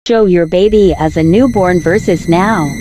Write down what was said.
Show your baby as a newborn versus now.